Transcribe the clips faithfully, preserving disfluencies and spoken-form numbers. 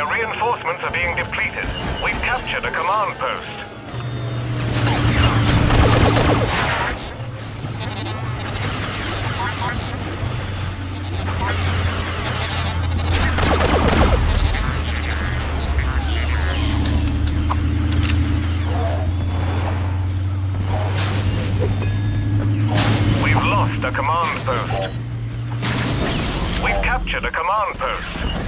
Their reinforcements are being depleted. We've captured a command post. We've lost a command post. We've captured a command post.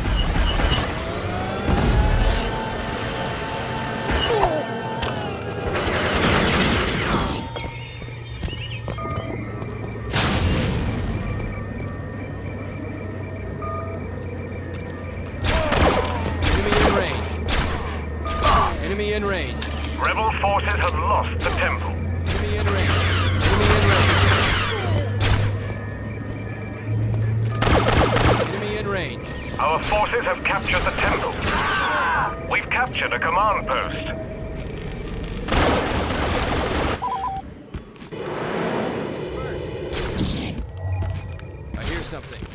Enemy in range. Rebel forces have lost the temple. Enemy in range. Enemy in range. Enemy in range. Our forces have captured the temple. We've captured a command post. I hear something.